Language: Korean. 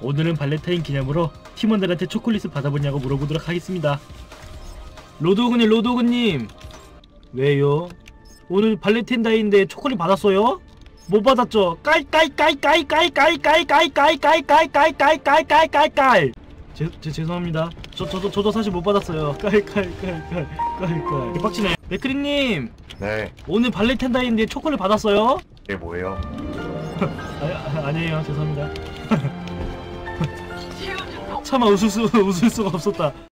오늘은 발렌타인 기념으로 팀원들한테 초콜릿을 받아보냐고 물어보도록 하겠습니다. 로드오그님 왜요? 오늘 발렌타인데이인데 초콜릿 받았어요? 못 받았죠? 깔깔깔깔깔깔깔깔깔깔깔깔깔깔깔깔깔깔깔 죄송합니다. 저도 사실 못 받았어요. 깔깔깔깔깔깔 빡치네. 맥크리님 네, 오늘 발렌타인데이 초콜릿 받았어요? 이게 뭐예요? 아니에요. 죄송합니다. 차마 웃을 수가 없었다.